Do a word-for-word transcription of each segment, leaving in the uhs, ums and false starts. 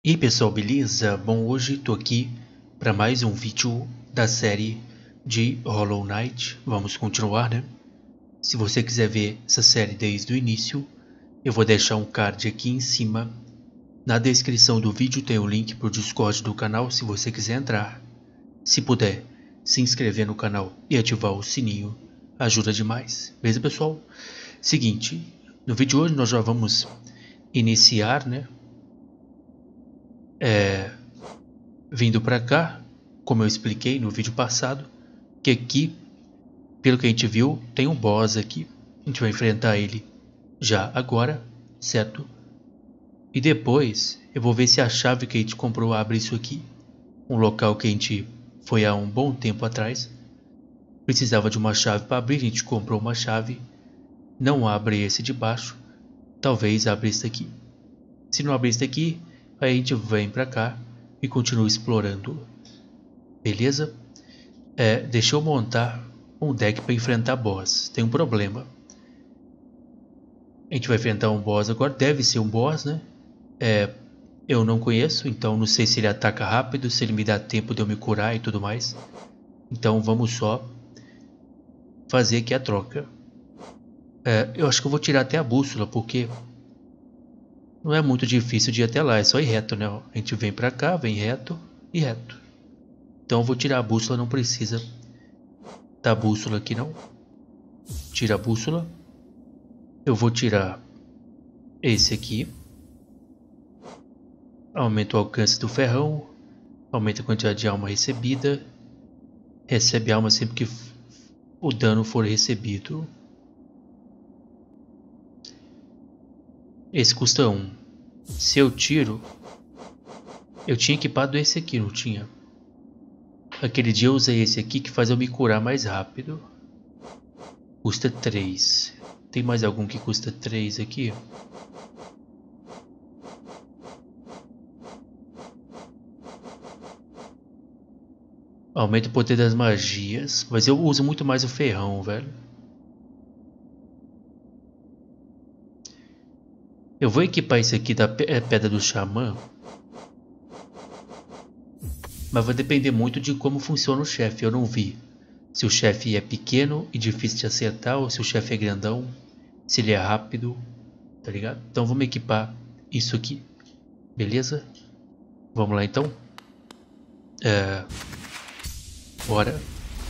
E aí pessoal, beleza? Bom, hoje estou aqui para mais um vídeo da série de Hollow Knight. Vamos continuar, né? Se você quiser ver essa série desde o início, eu vou deixar um card aqui em cima. Na descrição do vídeo tem o link para o Discord do canal se você quiser entrar. Se puder, se inscrever no canal e ativar o sininho, ajuda demais. Beleza, pessoal? Seguinte, no vídeo de hoje nós já vamos iniciar, né? É, vindo para cá, como eu expliquei no vídeo passado, que aqui, pelo que a gente viu, tem um boss aqui. A gente vai enfrentar ele já agora, certo? E depois eu vou ver se a chave que a gente comprou abre isso aqui. Um local que a gente foi há um bom tempo atrás. Precisava de uma chave para abrir, a gente comprou uma chave. Não abre esse de baixo, talvez abra esse daqui. Se não abrir esse daqui, aí a gente vem pra cá e continua explorando. Beleza? É, deixa eu montar um deck para enfrentar boss. Tem um problema. A gente vai enfrentar um boss agora. Deve ser um boss, né? É, eu não conheço, então não sei se ele ataca rápido, se ele me dá tempo de eu me curar e tudo mais. Então vamos só fazer aqui a troca. É, eu acho que eu vou tirar até a bússola, porque não é muito difícil de ir até lá, é só ir reto, né? A gente vem pra cá, vem reto e reto. Então eu vou tirar a bússola, não precisa da bússola aqui não. Tira a bússola. Eu vou tirar esse aqui. Aumenta o alcance do ferrão. Aumenta a quantidade de alma recebida. Recebe alma sempre que o dano for recebido. Esse custa um. Se eu tiro, eu tinha equipado esse aqui, não tinha? Aquele dia eu usei esse aqui que faz eu me curar mais rápido. Custa três. Tem mais algum que custa três aqui? Aumenta o poder das magias. Mas eu uso muito mais o ferrão, velho. Eu vou equipar esse aqui da pedra do xamã. Mas vai depender muito de como funciona o chefe. Eu não vi se o chefe é pequeno e difícil de acertar, ou se o chefe é grandão, se ele é rápido, tá ligado? Então vamos equipar isso aqui, beleza? Vamos lá então. É... Bora.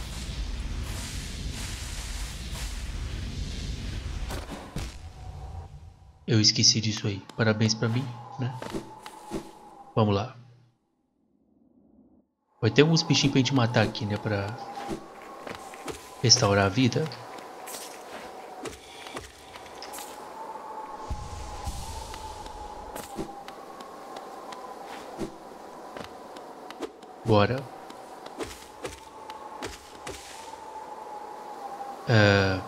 Eu esqueci disso aí. Parabéns pra mim, né? Vamos lá. Vai ter alguns bichinhos pra gente matar aqui, né? Pra restaurar a vida. Bora. É...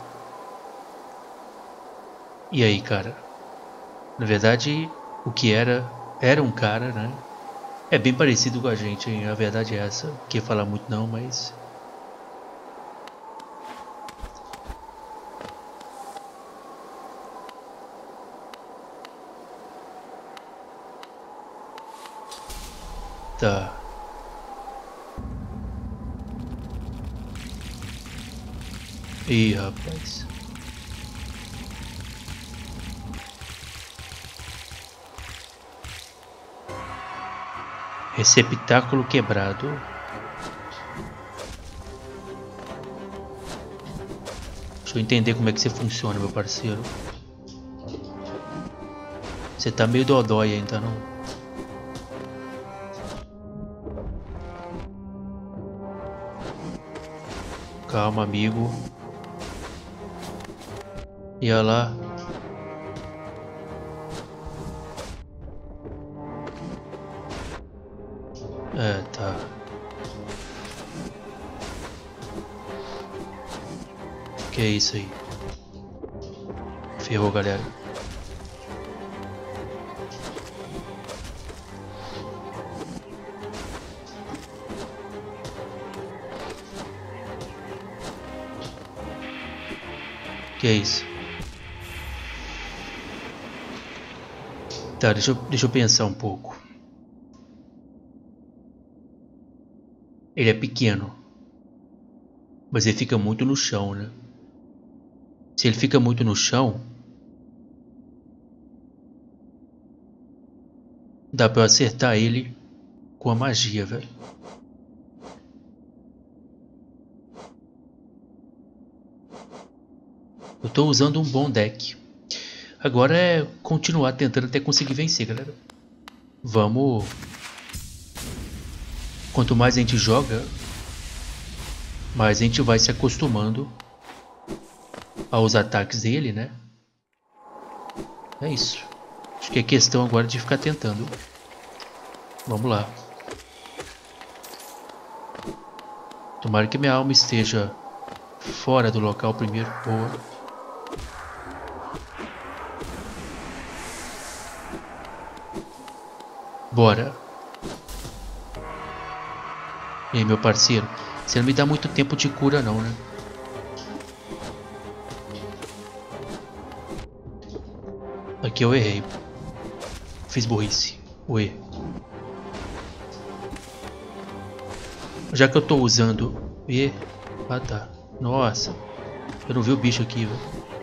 E aí, cara? Na verdade, o que era, era um cara, né? É bem parecido com a gente, hein? A verdade é essa. Não queria falar muito não, mas... Tá. Ih, rapaz. Receptáculo quebrado. Deixa eu entender como é que você funciona, meu parceiro. Você tá meio dodói ainda, não? Calma, amigo. E olha lá. É, tá. Que é isso aí? Ferrou, galera. Que é isso? Tá, deixa eu, deixa eu pensar um pouco. ele é pequeno, mas ele fica muito no chão, né? Se ele fica muito no chão, dá pra eu acertar ele com a magia, velho. Eu tô usando um bom deck. Agora é continuar tentando até conseguir vencer, galera. Vamos... Quanto mais a gente joga, mais a gente vai se acostumando aos ataques dele, né? É isso. Acho que é questão agora de ficar tentando. Vamos lá. Tomara que minha alma esteja fora do local primeiro. Boa. Bora. E aí, meu parceiro? Você não me dá muito tempo de cura não, né? Aqui eu errei. Fiz burrice. Ué. Já que eu tô usando... E... Ah, tá. Nossa. Eu não vi o bicho aqui, velho.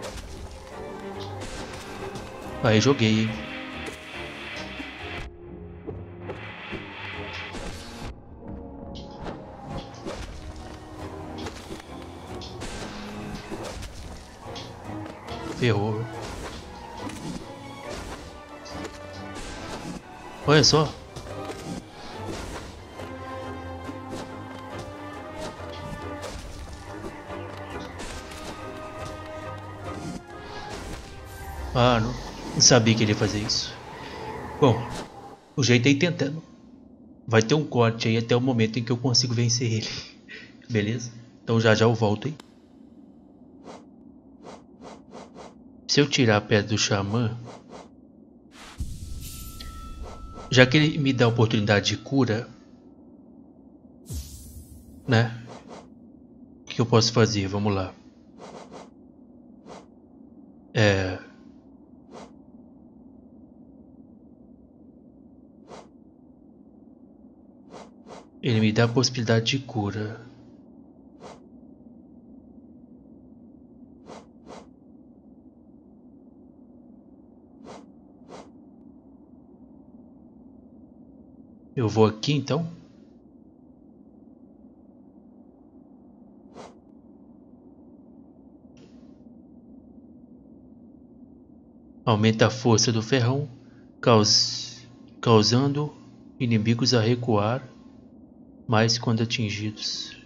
Aí joguei, hein? Ferrou. Olha só. Ah, não, não sabia que ele ia fazer isso. Bom, o jeito é ir tentando. Vai ter um corte aí até o momento em que eu consigo vencer ele. Beleza? Então já já eu volto, hein? Se eu tirar a pedra do xamã, já que ele me dá a oportunidade de cura, né? O que eu posso fazer? Vamos lá. É... Ele me dá a possibilidade de cura. Eu vou aqui então. Aumenta a força do ferrão, caus... causando inimigos a recuar mais quando atingidos.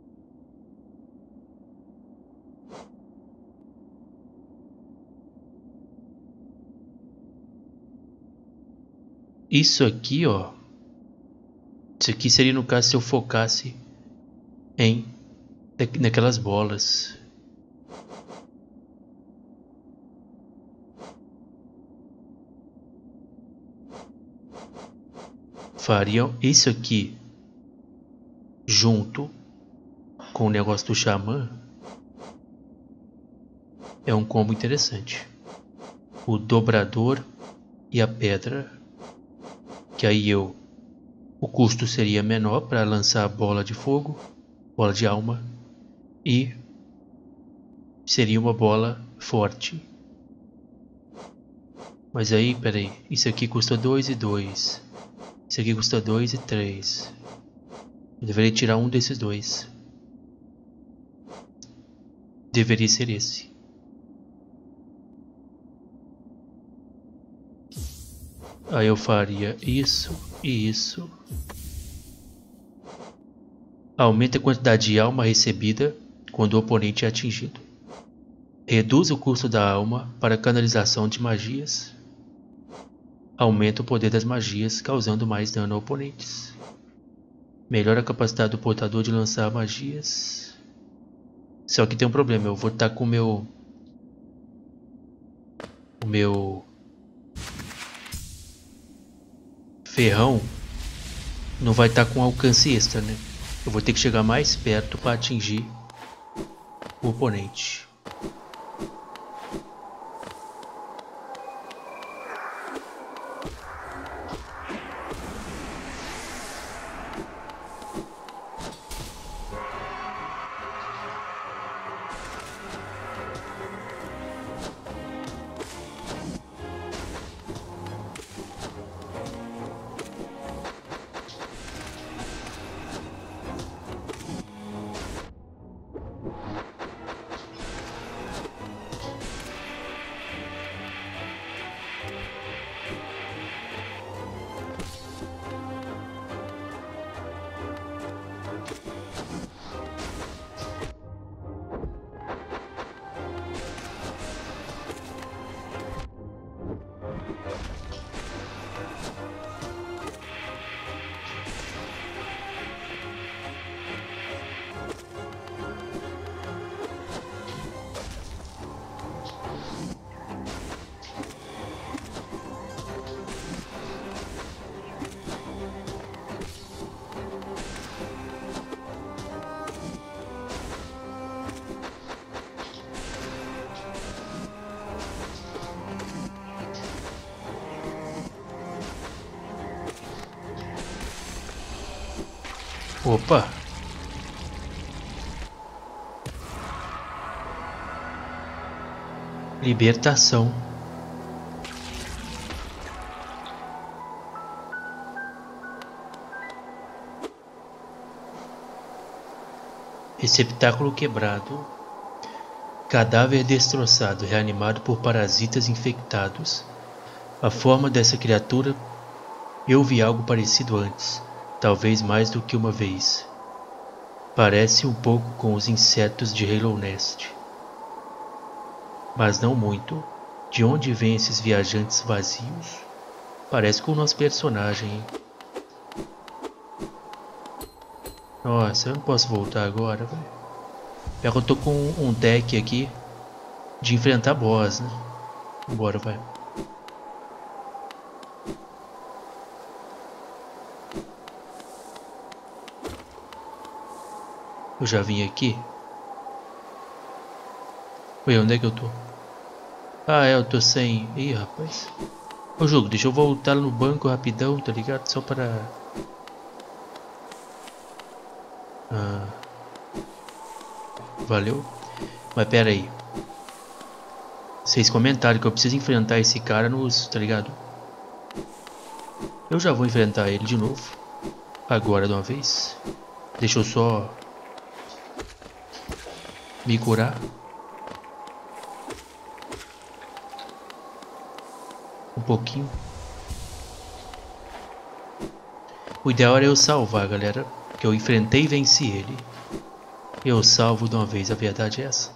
Isso aqui, ó. Isso aqui seria no caso se eu focasse em naquelas bolas. Fariam isso aqui junto com o negócio do xamã. É um combo interessante. O dobrador e a pedra. Que aí eu... O custo seria menor para lançar a bola de fogo. Bola de alma. E... seria uma bola forte. Mas aí, peraí. Isso aqui custa dois e dois. Isso aqui custa dois e três. Eu deveria tirar um desses dois. Deveria ser esse. Aí eu faria isso e isso. Aumenta a quantidade de alma recebida quando o oponente é atingido. Reduz o custo da alma para canalização de magias. Aumenta o poder das magias, causando mais dano a oponentes. Melhora a capacidade do portador de lançar magias. Só que tem um problema, eu vou estar com o meu... O meu... ferrão não vai estar com alcance extra, né? Eu vou ter que chegar mais perto para atingir o oponente. Opa! Libertação. Receptáculo quebrado. Cadáver destroçado, reanimado por parasitas infectados. A forma dessa criatura, eu vi algo parecido antes, talvez mais do que uma vez. Parece um pouco com os insetos de Halo Nest. Mas não muito. De onde vêm esses viajantes vazios? Parece com o nosso personagem, hein? Nossa, eu não posso voltar agora, velho. Pior que eu tô com um deck aqui de enfrentar boss, né? Bora, vai. Eu já vim aqui. Oi, onde é que eu tô? Ah, é, eu tô sem... Ih, rapaz. Ô, jogo, deixa eu voltar no banco rapidão, tá ligado? Só para... Ah... Valeu. Mas pera aí. Vocês comentaram que eu preciso enfrentar esse cara nos... Tá ligado? Eu já vou enfrentar ele de novo. Agora de uma vez. Deixa eu só... me curar. Um pouquinho. O ideal era eu salvar, galera. Que eu enfrentei e venci ele. Eu salvo de uma vez, a verdade é essa.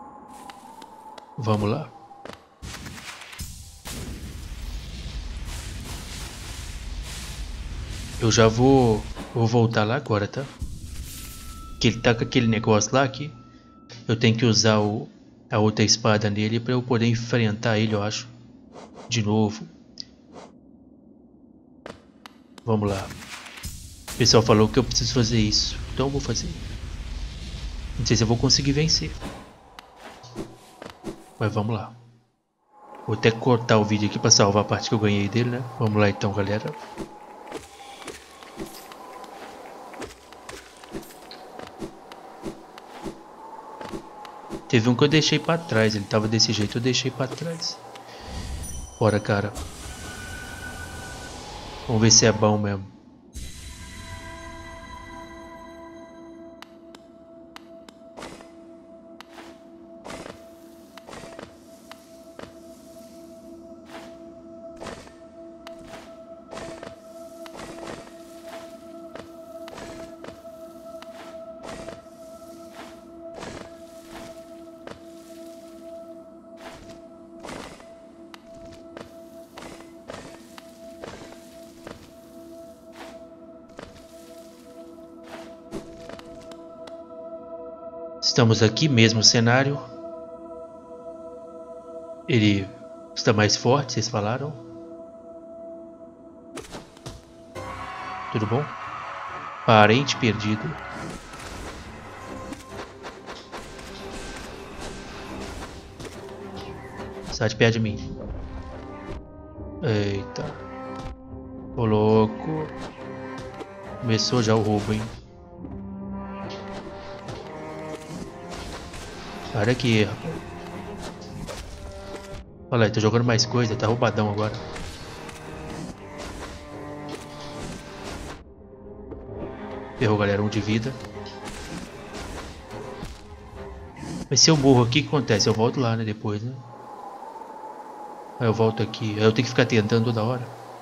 Vamos lá. Eu já vou, vou voltar lá agora, tá? Que ele tá com aquele negócio lá que eu tenho que usar o, a outra espada nele pra eu poder enfrentar ele, eu acho. De novo. Vamos lá. O pessoal falou que eu preciso fazer isso, então eu vou fazer. Não sei se eu vou conseguir vencer. Mas vamos lá. Vou até cortar o vídeo aqui pra salvar a parte que eu ganhei dele, né? Vamos lá então, galera. Teve um que eu deixei pra trás. Ele tava desse jeito, eu deixei pra trás. Bora, cara. Vamos ver se é bom mesmo. Estamos aqui, mesmo cenário. Ele está mais forte, vocês falaram? Tudo bom? Parente perdido. Sai de perto de mim. Eita. Ô louco. Começou já o roubo, hein? Sai aqui, rapaz. Olha lá, tá jogando mais coisa, tá roubadão agora. Ferrou, galera, um de vida. Mas se eu morro aqui, o que acontece? Eu volto lá, né, depois, né? Aí eu volto aqui. Aí eu tenho que ficar tentando toda hora.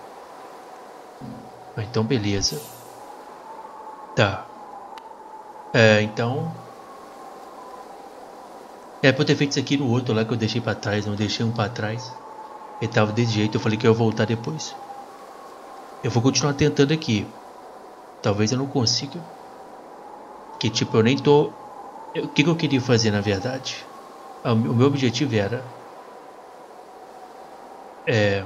Ah, então beleza. Tá. É, então... É pra eu ter feito isso aqui no outro lá que eu deixei pra trás. Não deixei um pra trás. Ele tava desse jeito, eu falei que eu ia voltar depois. Eu vou continuar tentando aqui. Talvez eu não consiga. Que tipo, eu nem tô... O que, que eu queria fazer na verdade? O meu objetivo era... É...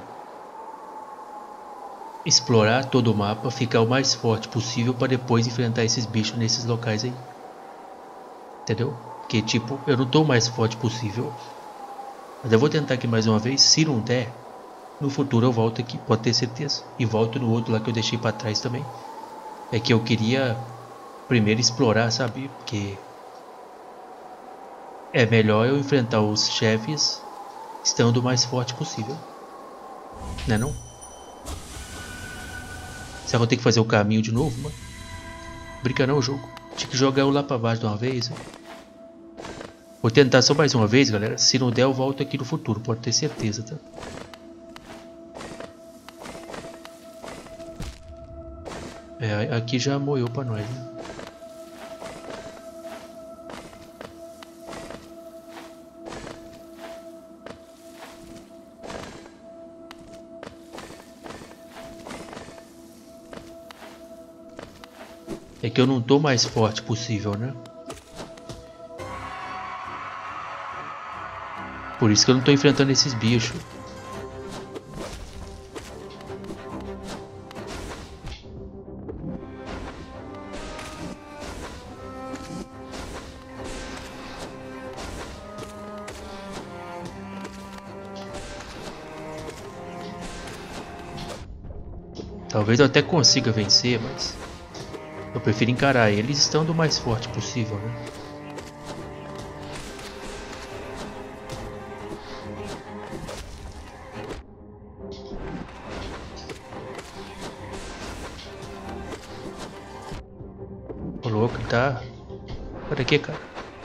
explorar todo o mapa, ficar o mais forte possível para depois enfrentar esses bichos nesses locais aí. Entendeu? Que tipo, eu não tô o mais forte possível. Mas eu vou tentar aqui mais uma vez. Se não der, no futuro eu volto aqui, pode ter certeza. E volto no outro lá que eu deixei para trás também. É que eu queria primeiro explorar, sabe? Porque é melhor eu enfrentar os chefes estando o mais forte possível. Né não? Será que eu tenho que fazer o caminho de novo, mano? Brinca não o jogo. Tinha que jogar eu lá pra baixo de uma vez. Né? Vou tentar só mais uma vez, galera. Se não der, eu volto aqui no futuro. Pode ter certeza, tá? É, aqui já moeu pra nós, né? É que eu não tô mais forte possível, né? Por isso que eu não tô enfrentando esses bichos. Talvez eu até consiga vencer, mas eu prefiro encarar eles estando o mais forte possível, né? Ô louco, tá? Olha aqui, cara.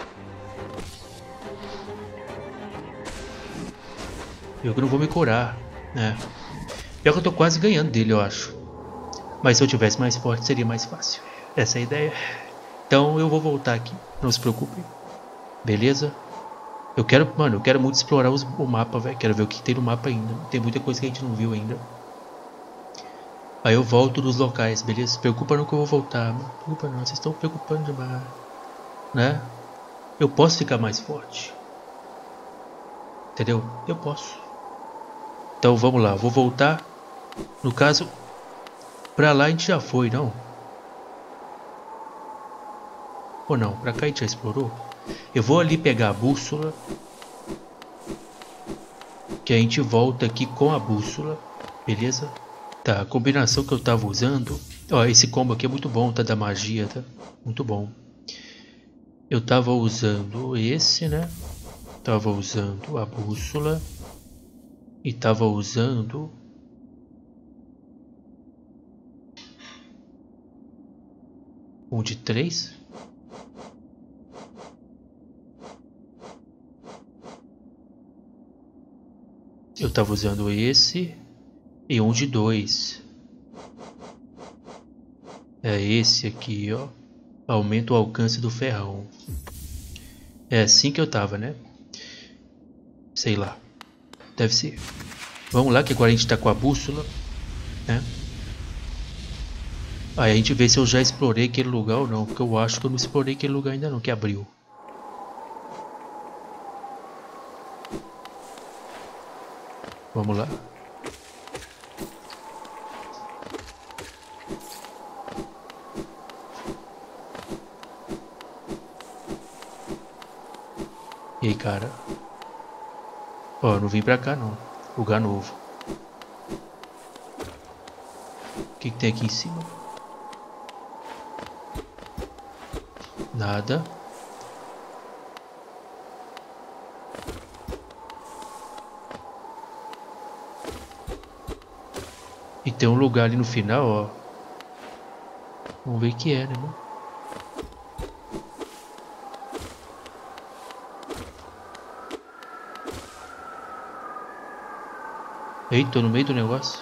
Eu que não vou me curar, né? Pior que eu tô quase ganhando dele, eu acho. Mas se eu tivesse mais forte seria mais fácil. Essa é a ideia. Então eu vou voltar aqui, não se preocupe. Beleza? Eu quero, mano, eu quero muito explorar os, o mapa, velho. Quero ver o que tem no mapa ainda. Tem muita coisa que a gente não viu ainda. Aí eu volto nos locais, beleza? Se preocupa não que eu vou voltar. Não preocupa não, vocês estão preocupando demais. Né? Eu posso ficar mais forte. Entendeu? Eu posso. Então vamos lá, vou voltar. No caso, pra lá a gente já foi, não? Ou não? Pra cá a gente já explorou? Eu vou ali pegar a bússola. Que a gente volta aqui com a bússola. Beleza? Tá, a combinação que eu tava usando. Ó, esse combo aqui é muito bom, tá? Da magia, tá? Muito bom. Eu tava usando esse, né? Tava usando a bússola. E tava usando... um de três. Eu tava usando esse. E um de dois. É esse aqui, ó. Aumenta o alcance do ferrão. É assim que eu tava, né? Sei lá. Deve ser. Vamos lá, que agora a gente tá com a bússola, né? Aí a gente vê se eu já explorei aquele lugar ou não. Porque eu acho que eu não explorei aquele lugar ainda não, que abriu. Vamos lá. E aí, cara? Ó, eu não vim pra cá não. Lugar novo. O que, que tem aqui em cima? Nada. E tem um lugar ali no final, ó. Vamos ver o que é, né, mano? Eita, tô no meio do negócio.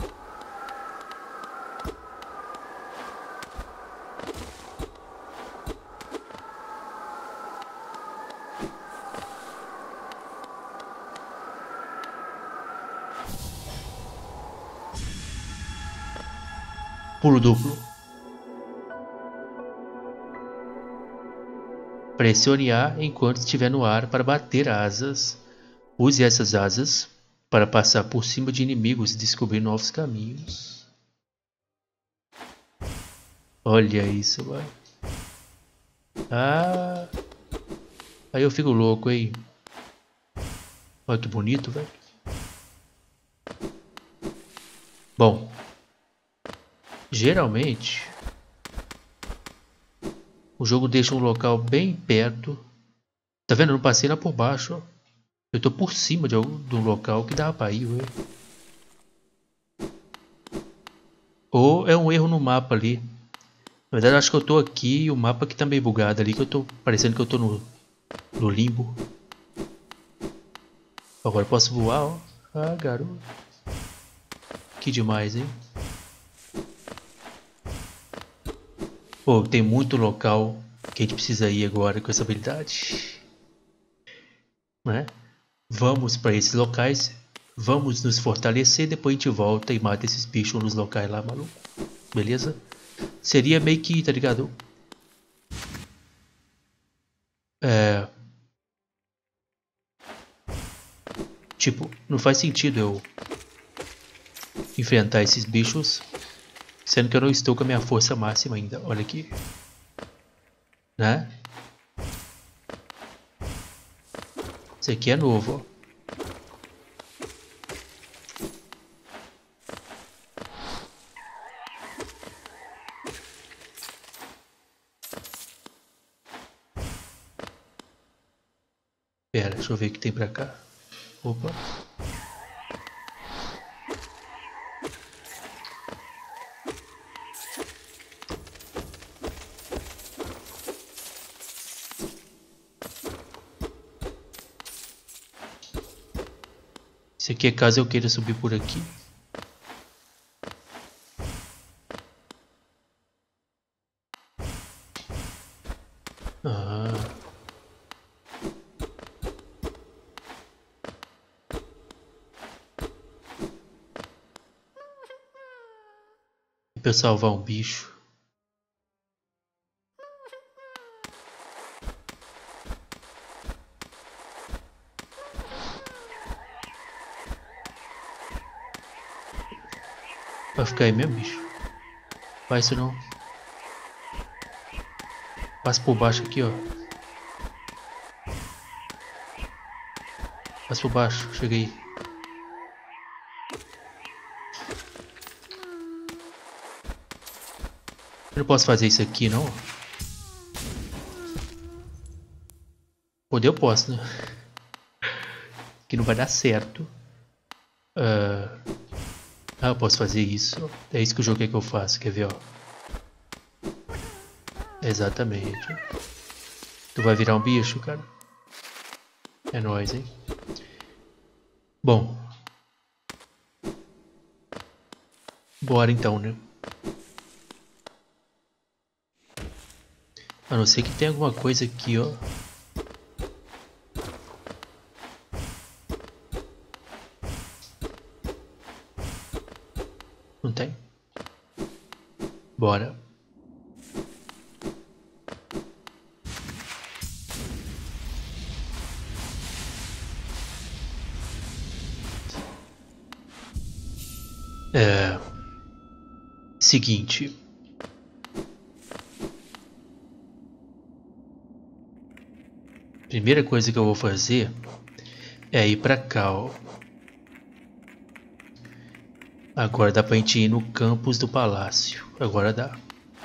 Pulo duplo. Pressione A enquanto estiver no ar para bater asas. Use essas asas para passar por cima de inimigos e descobrir novos caminhos. Olha isso, vai. Ah. Aí eu fico louco, hein? Olha que bonito, velho. Bom. Geralmente. O jogo deixa um local bem perto. Tá vendo? Eu não passei lá por baixo, ó. Eu tô por cima de algum, do local que dava pra ir, ué. Ou é um erro no mapa ali. Na verdade, eu acho que eu tô aqui e o mapa que tá meio bugado ali, que eu tô parecendo que eu tô no, no limbo. Agora eu posso voar, ó. Ah, garoto. Que demais, hein? Pô, tem muito local que a gente precisa ir agora com essa habilidade. Né? Vamos para esses locais. Vamos nos fortalecer. Depois a gente volta e mata esses bichos nos locais lá, maluco. Beleza? Seria meio que, tá ligado? É... Tipo, não faz sentido eu enfrentar esses bichos, sendo que eu não estou com a minha força máxima ainda. Olha aqui. Né? Isso aqui é novo, ó. Pera, deixa eu ver o que tem pra cá. Opa. Isso aqui é caso eu queira subir por aqui. Ah. E pra eu salvar um bicho. Vai ficar aí mesmo, bicho? Vai isso não. Passa por baixo aqui, ó. Passa por baixo, cheguei. Eu não posso fazer isso aqui, não. Poder eu posso, né? Que não vai dar certo. Uh... Ah, eu posso fazer isso. É isso que o jogo quer que eu faça, quer ver, ó. Exatamente. Tu vai virar um bicho, cara? É nóis, hein? Bom. Bora então, né? A não ser que tenha alguma coisa aqui, ó. Não tem? Bora. É... Seguinte. Primeira coisa que eu vou fazer é ir pra cá, ó. Agora dá pra gente ir no campus do palácio. Agora dá.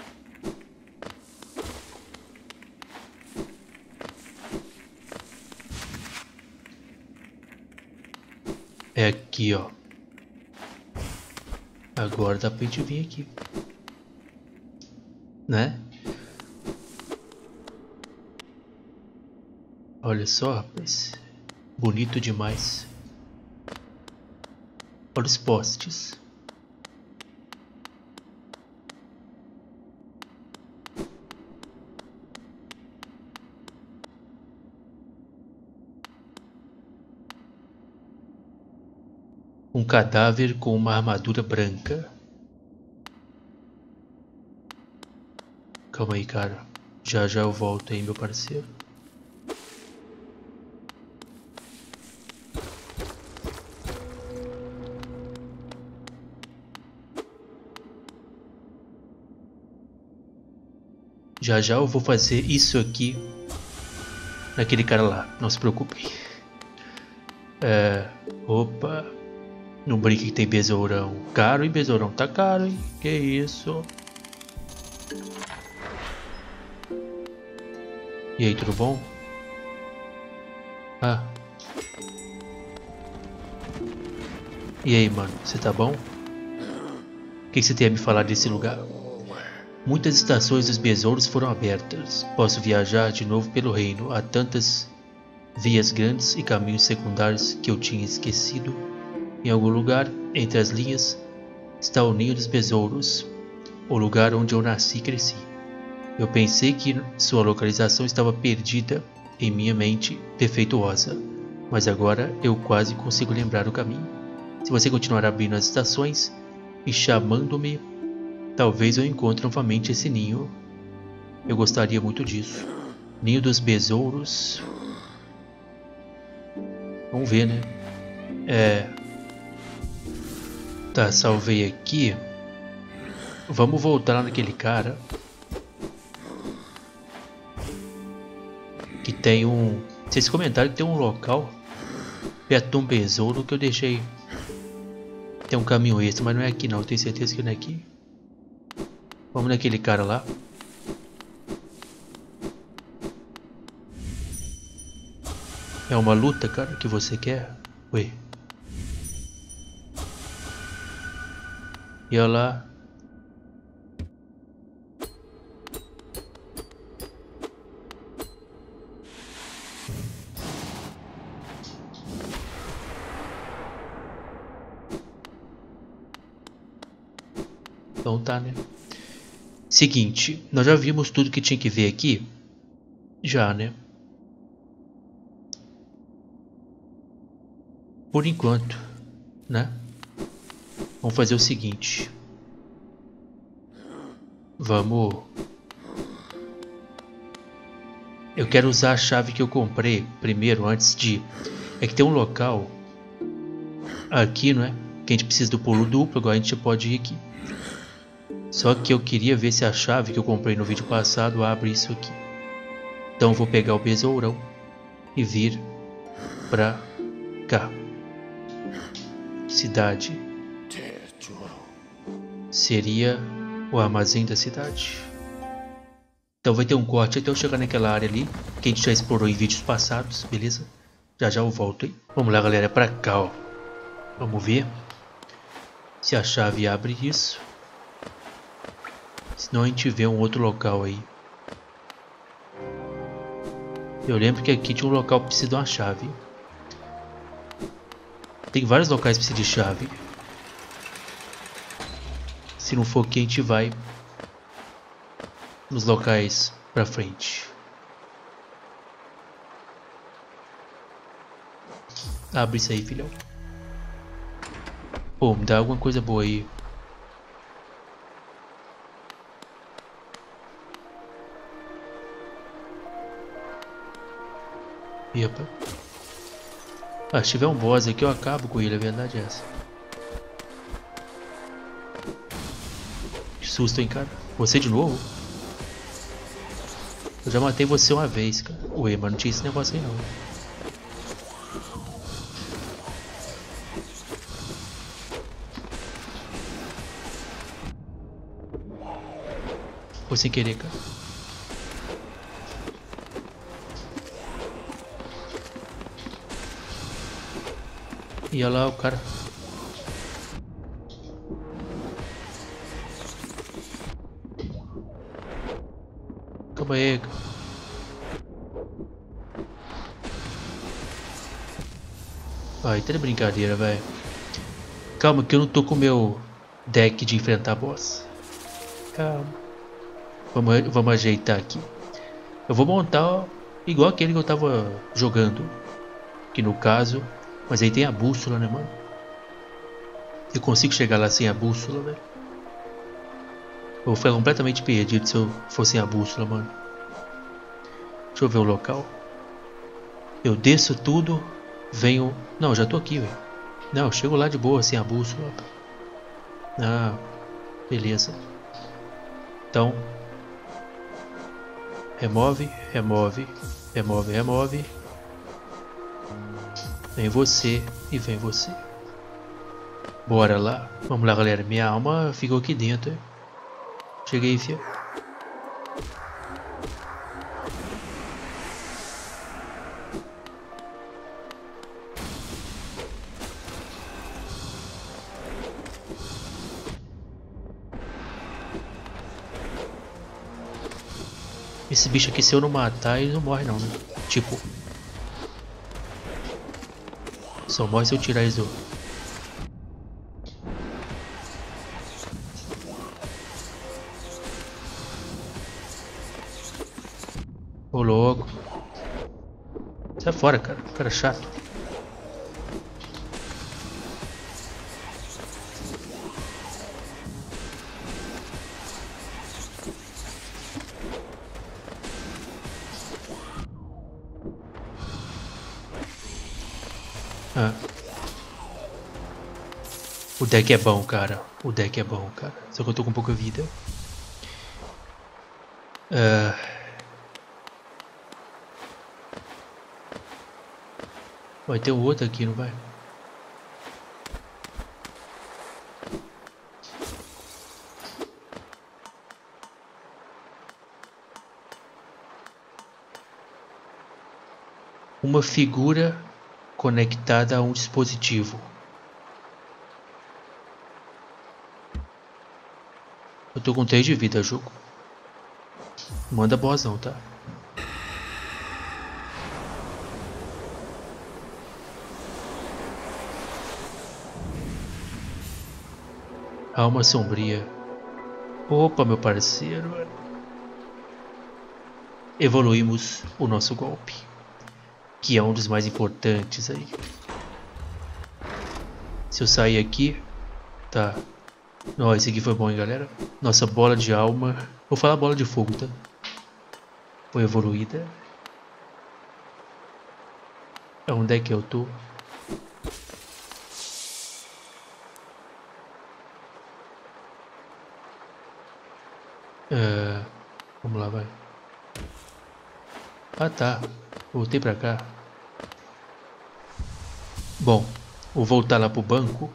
É aqui, ó. Agora dá pra gente vir aqui. Né? Olha só, rapaz. Bonito demais. Olha os postes. Um cadáver com uma armadura branca. Calma aí, cara. Já já eu volto aí, meu parceiro. Já já eu vou fazer isso aqui naquele cara lá. Não se preocupe. É... Opa. Não brinque que tem besourão. Caro, hein, besourão? Tá caro, hein? Que isso? E aí, tudo bom? Ah. E aí, mano, você tá bom? O que você tem a me falar desse lugar? Muitas estações dos besouros foram abertas. Posso viajar de novo pelo reino. Há tantas vias grandes e caminhos secundários que eu tinha esquecido. Em algum lugar, entre as linhas, está o ninho dos besouros, o lugar onde eu nasci e cresci. Eu pensei que sua localização estava perdida em minha mente defeituosa, mas agora eu quase consigo lembrar o caminho. Se você continuar abrindo as estações e chamando-me, talvez eu encontre novamente esse ninho. Eu gostaria muito disso. Ninho dos besouros. Vamos ver, né? É... Tá, salvei aqui. Vamos voltar lá naquele cara. Que tem um... Vocês comentaram que tem um local perto de um besouro que eu deixei. Tem um caminho extra, mas não é aqui não. Eu tenho certeza que não é aqui. Vamos naquele cara lá. É uma luta, cara, que você quer? Ué. E olha lá. Então tá, né? Seguinte, nós já vimos tudo que tinha que ver aqui? Já, né? Por enquanto, né? Vamos fazer o seguinte. Vamos... Eu quero usar a chave que eu comprei primeiro, antes de... É que tem um local aqui, não é? Que a gente precisa do pulo duplo, agora a gente pode ir aqui. Só que eu queria ver se a chave que eu comprei no vídeo passado abre isso aqui. Então eu vou pegar o besourão e vir pra cá. Cidade. Seria o armazém da cidade. Então vai ter um corte até eu chegar naquela área ali, que a gente já explorou em vídeos passados, beleza? Já já eu volto, hein? Vamos lá, galera, é pra cá, ó. Vamos ver se a chave abre isso. Senão a gente vê um outro local aí. Eu lembro que aqui tinha um local que precisa de uma chave. Tem vários locais que precisam de chave. Se não for aqui, a gente vai nos locais pra frente. Abre isso aí, filhão. Pô, me dá alguma coisa boa aí. Epa. Ah, se tiver um boss aqui eu acabo com ele, a verdade é essa. Que susto, hein, cara. Você de novo? Eu já matei você uma vez, cara. Ué, mas não tinha esse negócio aí não. Foi sem querer, cara. E olha lá o cara. Calma aí. Ai, tá de brincadeira, velho. Calma que eu não tô com o meu deck de enfrentar boss. Calma. Vamos, vamos ajeitar aqui. Eu vou montar ó, igual aquele que eu tava jogando. Que no caso... Mas aí tem a bússola, né, mano? Eu consigo chegar lá sem a bússola, velho? Eu vou ficar completamente perdido se eu for sem a bússola, mano. Deixa eu ver o local. Eu desço tudo, venho... Não, já tô aqui, velho. Não, eu chego lá de boa, sem a bússola. Ah, beleza. Então... Remove, remove, remove, remove. Vem você e vem você. Bora lá. Vamos lá, galera. Minha alma ficou aqui dentro. Hein? Cheguei, fia. Esse bicho aqui, se eu não matar, ele não morre não, né? Tipo... Só morre se eu tirar isso do... Ô louco. Sai fora, cara. Cara chato. Ah. O deck é bom, cara. O deck é bom, cara. Só que eu tô com pouca vida. Ah. Vai ter um outro aqui, não vai? Uma figura conectada a um dispositivo. Eu tô com três de vida, jogo. Manda boazão, tá? Alma sombria. Opa, meu parceiro. Evoluímos o nosso golpe, que é um dos mais importantes aí. Se eu sair aqui, tá. Ó, esse aqui foi bom, hein, galera. Nossa bola de alma. Vou falar bola de fogo, tá? Foi evoluída. Onde é que eu tô? Uh, vamos lá, vai. Ah, tá. Voltei pra cá. Bom, vou voltar lá pro banco.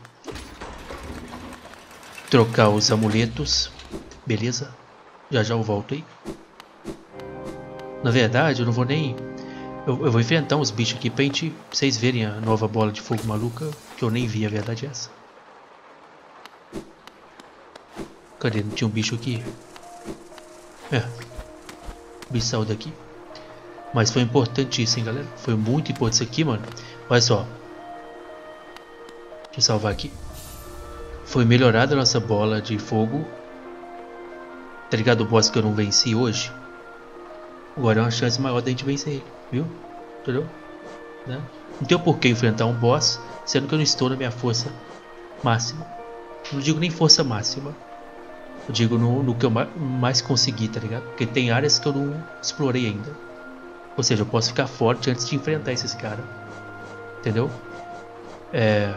Trocar os amuletos. Beleza? Já já eu volto aí. Na verdade, eu não vou nem... Eu, eu vou enfrentar uns bichos aqui pra gente, pra vocês verem a nova bola de fogo maluca. Que eu nem vi, a verdade é essa. Cadê? Não tinha um bicho aqui? É. O bicho saiu daqui. Mas foi importantíssimo, hein, galera. Foi muito importante isso aqui, mano. Olha só. Deixa eu salvar aqui. Foi melhorada a nossa bola de fogo. Tá ligado? O boss que eu não venci hoje. Agora é uma chance maior da gente vencer ele. Viu? Entendeu? Né? Não tem por que enfrentar um boss, sendo que eu não estou na minha força máxima. Não digo nem força máxima. Eu digo no, no que eu mais consegui, tá ligado? Porque tem áreas que eu não explorei ainda. Ou seja, eu posso ficar forte antes de enfrentar esses caras. Entendeu? É...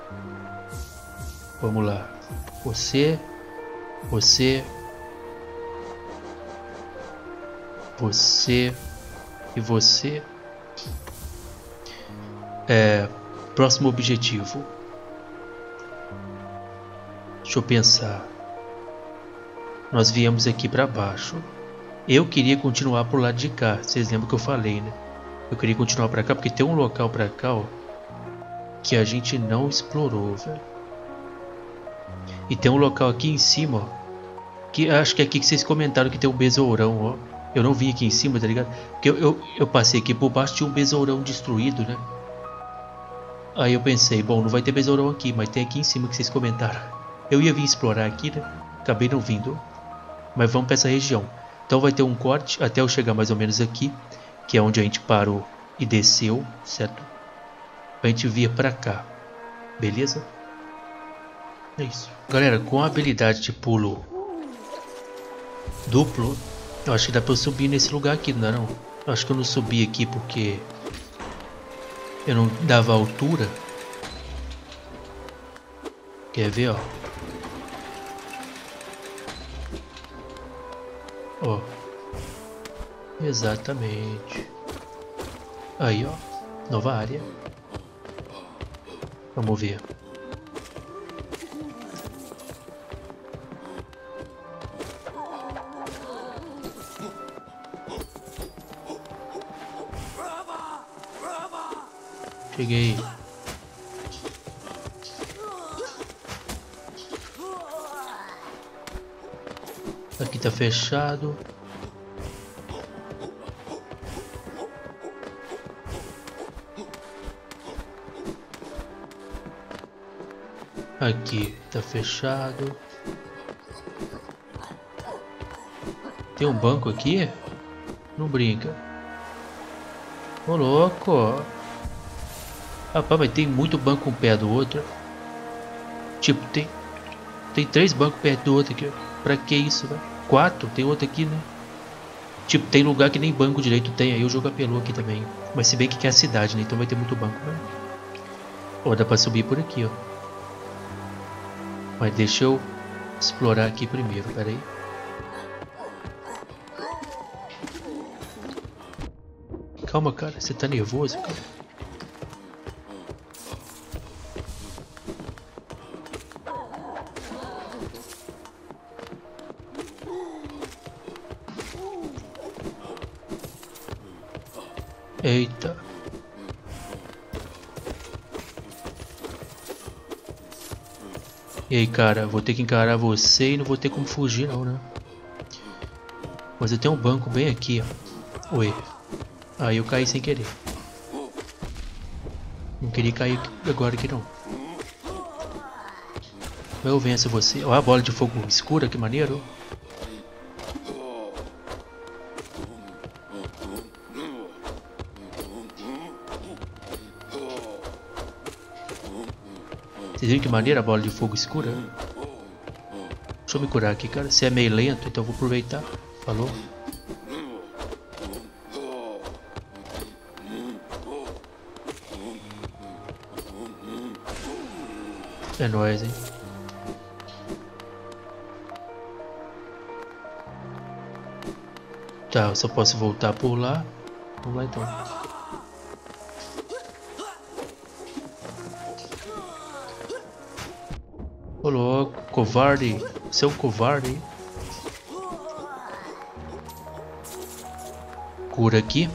Vamos lá. Você... Você... Você... E você... É... Próximo objetivo. Deixa eu pensar. Nós viemos aqui pra baixo. Eu queria continuar pro lado de cá. Vocês lembram que eu falei, né? Eu queria continuar pra cá porque tem um local pra cá, ó, que a gente não explorou, velho. E tem um local aqui em cima, ó, que acho que é aqui que vocês comentaram que tem um besourão, ó. Eu não vim aqui em cima, tá ligado? Porque eu, eu, eu passei aqui por baixo, tinha um besourão destruído, né? Aí eu pensei, bom, não vai ter besourão aqui, mas tem aqui em cima que vocês comentaram. Eu ia vir explorar aqui, né? Acabei não vindo. Mas vamos pra essa região. Então vai ter um corte até eu chegar mais ou menos aqui, que é onde a gente parou e desceu, certo? Pra gente vir pra cá, beleza? É isso. Galera, com a habilidade de pulo duplo, eu acho que dá pra eu subir nesse lugar aqui, não dá não? Eu acho que eu não subi aqui porque eu não dava altura. Quer ver, ó? Ó. Exatamente. Aí, ó. Nova área. Vamos ver. Cheguei. Aqui tá fechado. Aqui tá fechado. Tem um banco aqui? Não brinca. Ô louco. Rapaz, mas tem muito banco um pé do outro. Tipo, tem Tem três bancos perto do outro aqui. Pra que isso, velho? Quatro? Tem outro aqui, né? Tipo, tem lugar que nem banco direito tem. Aí o jogo apelou aqui também. Mas se bem que quer a cidade, né? Então vai ter muito banco, né? Ó, dá pra subir por aqui, ó. Mas deixa eu explorar aqui primeiro. Pera aí. Calma, cara. Você tá nervoso, cara? Eita. E aí, cara, vou ter que encarar você e não vou ter como fugir não, né? Mas eu tenho um banco bem aqui, ó. Oi. Aí eu caí sem querer. Não queria cair agora aqui não. Mas eu venço você. Olha a bola de fogo escura, que maneiro. Vocês viram que maneira a bola de fogo escura? Deixa eu me curar aqui, cara. Você é meio lento, então eu vou aproveitar. Falou? É nóis, hein? Tá, eu só posso voltar por lá. Vamos lá então. Ô louco, covarde. Você é um covarde. Cura aqui.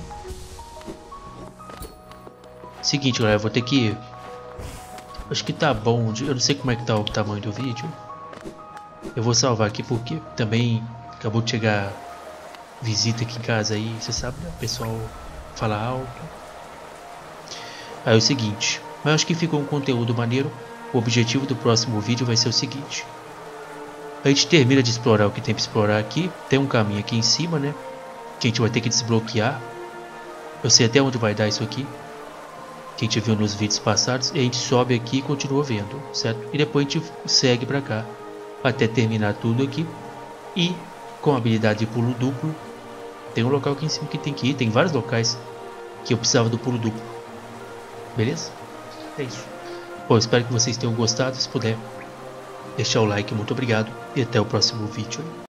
Seguinte, galera, eu vou ter que... Acho que tá bom. Eu não sei como é que tá o tamanho do vídeo. Eu vou salvar aqui porque também acabou de chegar visita aqui em casa aí. Você sabe, né? O pessoal fala alto. Aí é o seguinte. Mas acho que ficou um conteúdo maneiro. O objetivo do próximo vídeo vai ser o seguinte. A gente termina de explorar o que tem para explorar aqui. Tem um caminho aqui em cima, né? Que a gente vai ter que desbloquear. Eu sei até onde vai dar isso aqui. Que a gente viu nos vídeos passados. E a gente sobe aqui e continua vendo, certo? E depois a gente segue para cá. Até terminar tudo aqui. E com a habilidade de pulo duplo. Tem um local aqui em cima que tem que ir. Tem vários locais que eu precisava do pulo duplo. Beleza? É isso. Bom, espero que vocês tenham gostado. Se puder, deixar o like, muito obrigado. E até o próximo vídeo.